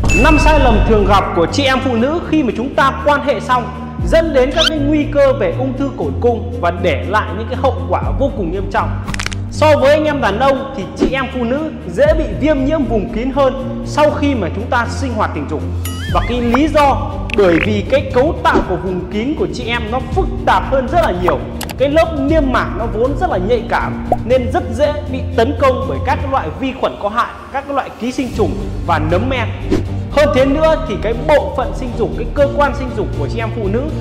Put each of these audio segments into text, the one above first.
5 sai lầm thường gặp của chị em phụ nữ khi mà chúng ta quan hệ xong dẫn đến các cái nguy cơ về ung thư cổ tử cung và để lại những cái hậu quả vô cùng nghiêm trọng. So với anh em đàn ông thì chị em phụ nữ dễ bị viêm nhiễm vùng kín hơn sau khi mà chúng ta sinh hoạt tình dục. Và cái lý do bởi vì cái cấu tạo của vùng kín của chị em nó phức tạp hơn rất là nhiều. Cái lớp niêm mạc nó vốn rất là nhạy cảm nên rất dễ bị tấn công bởi các loại vi khuẩn có hại, các loại ký sinh trùng và nấm men. Hơn thế nữa thì cái bộ phận sinh dục, cái cơ quan sinh dục của chị em phụ nữ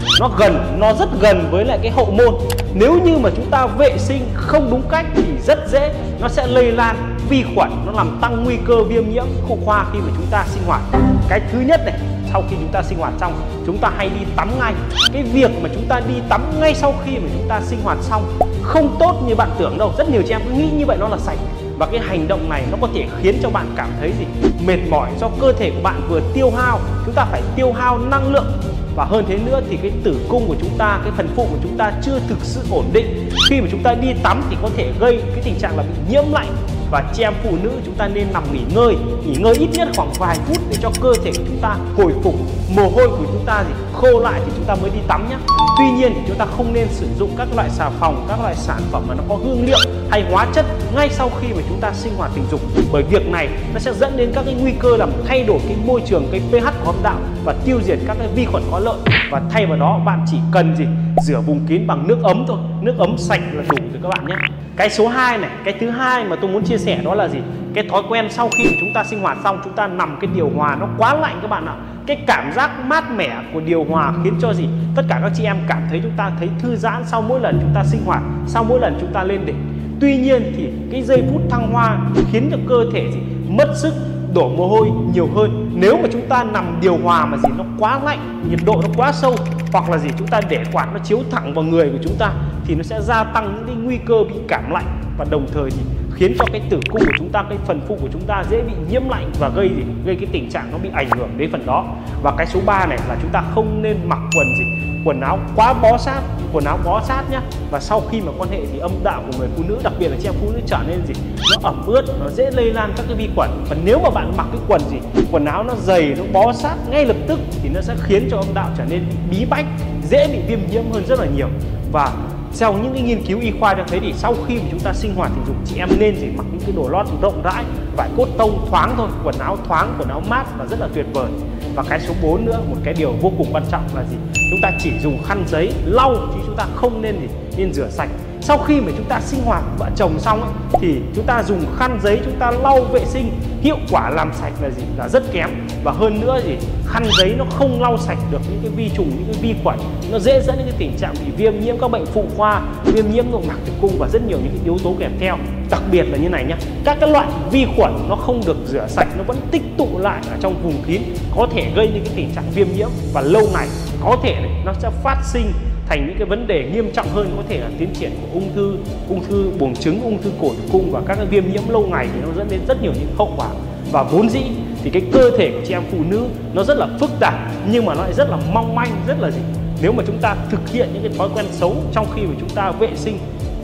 nó rất gần với lại cái hậu môn. Nếu như mà chúng ta vệ sinh không đúng cách thì rất dễ nó sẽ lây lan vi khuẩn, nó làm tăng nguy cơ viêm nhiễm phụ khoa khi mà chúng ta sinh hoạt. Cái thứ nhất này, sau khi chúng ta sinh hoạt xong, chúng ta hay đi tắm ngay. Cái việc mà chúng ta đi tắm ngay sau khi mà chúng ta sinh hoạt xong không tốt như bạn tưởng đâu. Rất nhiều chị em cứ nghĩ như vậy nó là sạch. Và cái hành động này nó có thể khiến cho bạn cảm thấy mệt mỏi do cơ thể của bạn vừa tiêu hao, chúng ta phải tiêu hao năng lượng. Và hơn thế nữa thì cái tử cung của chúng ta, cái phần phụ của chúng ta chưa thực sự ổn định. Khi mà chúng ta đi tắm thì có thể gây cái tình trạng là bị nhiễm lạnh. Và chị em phụ nữ chúng ta nên nằm nghỉ ngơi ít nhất khoảng vài phút để cho cơ thể của chúng ta hồi phục, mồ hôi của chúng ta khô lại thì chúng ta mới đi tắm nhé. Tuy nhiên thì chúng ta không nên sử dụng các loại xà phòng, các loại sản phẩm mà nó có hương liệu hay hóa chất ngay sau khi mà chúng ta sinh hoạt tình dục, bởi việc này nó sẽ dẫn đến các cái nguy cơ làm thay đổi cái môi trường, cái pH của âm đạo và tiêu diệt các cái vi khuẩn có lợi. Và thay vào đó bạn chỉ cần rửa vùng kín bằng nước ấm thôi, nước ấm sạch là đủ rồi các bạn nhé. Cái số 2 này, cái thứ hai mà tôi muốn chia sẻ đó là cái thói quen sau khi chúng ta sinh hoạt xong chúng ta nằm cái điều hòa nó quá lạnh các bạn ạ. Cái cảm giác mát mẻ của điều hòa khiến cho tất cả các chị em cảm thấy chúng ta thấy thư giãn sau mỗi lần chúng ta sinh hoạt, sau mỗi lần chúng ta lên đỉnh. Tuy nhiên thì cái giây phút thăng hoa khiến cho cơ thể mất sức, đổ mồ hôi nhiều hơn. Nếu mà chúng ta nằm điều hòa mà nó quá lạnh, nhiệt độ nó quá sâu, hoặc là chúng ta để quạt nó chiếu thẳng vào người của chúng ta thì nó sẽ gia tăng những cái nguy cơ bị cảm lạnh, và đồng thời khiến cho cái tử cung của chúng ta, cái phần phụ của chúng ta dễ bị nhiễm lạnh và gây cái tình trạng nó bị ảnh hưởng đến phần đó. Và cái số 3 này là chúng ta không nên mặc quần áo quá bó sát, quần áo bó sát nhá. Và sau khi mà quan hệ thì âm đạo của người phụ nữ, đặc biệt là chị em phụ nữ trở nên nó ẩm ướt, nó dễ lây lan các cái vi khuẩn. Và nếu mà bạn mặc cái quần áo nó dày, nó bó sát ngay lập tức thì nó sẽ khiến cho âm đạo trở nên bí bách, dễ bị viêm nhiễm hơn rất là nhiều. Và theo những cái nghiên cứu y khoa cho thấy thì sau khi mà chúng ta sinh hoạt tình dục, chị em nên mặc những cái đồ lót rộng rãi, vải cốt tông thoáng thôi, quần áo thoáng, quần áo mát là rất là tuyệt vời. Và cái số 4 nữa, một cái điều vô cùng quan trọng là chúng ta chỉ dùng khăn giấy lau chứ chúng ta không nên rửa sạch. Sau khi mà chúng ta sinh hoạt vợ chồng xong thì chúng ta dùng khăn giấy chúng ta lau vệ sinh, hiệu quả làm sạch là rất kém. Và hơn nữa khăn giấy nó không lau sạch được những cái vi trùng, những cái vi khuẩn, nó dễ dẫn đến cái tình trạng bị viêm nhiễm các bệnh phụ khoa, viêm nhiễm nội mạc tử cung và rất nhiều những cái yếu tố kèm theo. Đặc biệt là như này nhá, các cái loại vi khuẩn nó không được rửa sạch, nó vẫn tích tụ lại ở trong vùng kín, có thể gây những cái tình trạng viêm nhiễm, và lâu ngày có thể nó sẽ phát sinh thành những cái vấn đề nghiêm trọng hơn, có thể là tiến triển của ung thư buồng trứng, ung thư cổ tử cung, và các cái viêm nhiễm lâu ngày thì nó dẫn đến rất nhiều những hậu quả. Và vốn dĩ thì cái cơ thể của chị em phụ nữ nó rất là phức tạp, nhưng mà nó lại rất là mong manh, rất là nếu mà chúng ta thực hiện những cái thói quen xấu trong khi mà chúng ta vệ sinh,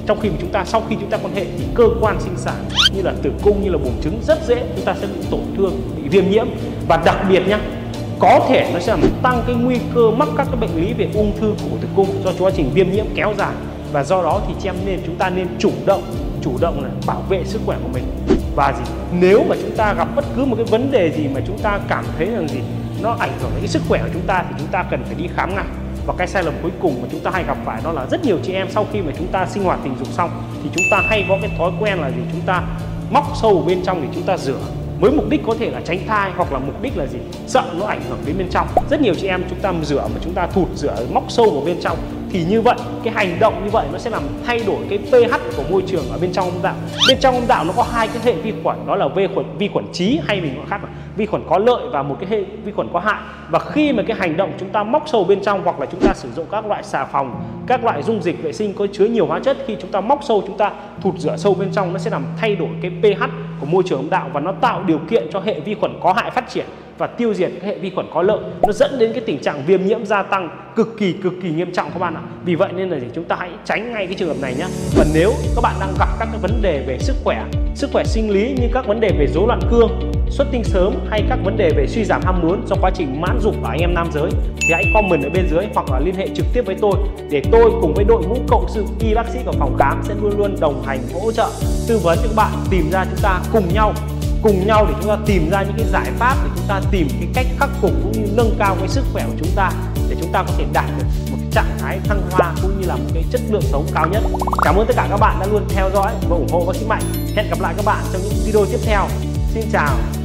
sau khi chúng ta quan hệ thì cơ quan sinh sản như là tử cung, như là buồng trứng rất dễ chúng ta sẽ bị tổn thương, bị viêm nhiễm. Và đặc biệt nhá, có thể nó sẽ làm tăng cái nguy cơ mắc các cái bệnh lý về ung thư cổ tử cung do quá trình viêm nhiễm kéo dài. Và do đó thì chúng ta nên chủ động là bảo vệ sức khỏe của mình. Và nếu mà chúng ta gặp bất cứ một cái vấn đề gì mà chúng ta cảm thấy rằng nó ảnh hưởng đến cái sức khỏe của chúng ta thì chúng ta cần phải đi khám ngay. Và cái sai lầm cuối cùng mà chúng ta hay gặp phải đó là rất nhiều chị em sau khi mà chúng ta sinh hoạt tình dục xong thì chúng ta hay có cái thói quen là chúng ta móc sâu bên trong để chúng ta rửa, với mục đích có thể là tránh thai, hoặc là mục đích là sợ nó ảnh hưởng đến bên trong. Rất nhiều chị em chúng ta rửa mà chúng ta thụt rửa móc sâu vào bên trong thì như vậy cái hành động như vậy nó sẽ làm thay đổi cái pH của môi trường ở bên trong âm đạo. Bên trong âm đạo nó có hai cái hệ vi khuẩn, đó là vi khuẩn trí, hay mình gọi khác là vi khuẩn có lợi, và một cái hệ vi khuẩn có hại. Và khi mà cái hành động chúng ta móc sâu bên trong, hoặc là chúng ta sử dụng các loại xà phòng, các loại dung dịch vệ sinh có chứa nhiều hóa chất, khi chúng ta móc sâu, chúng ta thụt rửa sâu bên trong, nó sẽ làm thay đổi cái pH của môi trường âm đạo, và nó tạo điều kiện cho hệ vi khuẩn có hại phát triển và tiêu diệt các hệ vi khuẩn có lợi. Nó dẫn đến cái tình trạng viêm nhiễm gia tăng cực kỳ nghiêm trọng các bạn ạ. Vì vậy nên là chúng ta hãy tránh ngay cái trường hợp này nhé. Và nếu các bạn đang gặp các cái vấn đề về sức khỏe sức khỏe sinh lý như các vấn đề về rối loạn cương, xuất tinh sớm hay các vấn đề về suy giảm ham muốn do quá trình mãn dục của anh em nam giới thì hãy comment ở bên dưới hoặc là liên hệ trực tiếp với tôi để tôi cùng với đội ngũ cộng sự y bác sĩ của phòng khám sẽ luôn luôn đồng hành, hỗ trợ, tư vấn cho các bạn tìm ra chúng ta cùng nhau để chúng ta tìm ra những cái giải pháp để chúng ta tìm cái cách khắc phục cũng như nâng cao cái sức khỏe của chúng ta để chúng ta có thể đạt được một cái trạng thái thăng hoa cũng như là một cái chất lượng sống cao nhất. Cảm ơn tất cả các bạn đã luôn theo dõi và ủng hộ bác sĩ Mạnh. Hẹn gặp lại các bạn trong những video tiếp theo. Xin chào.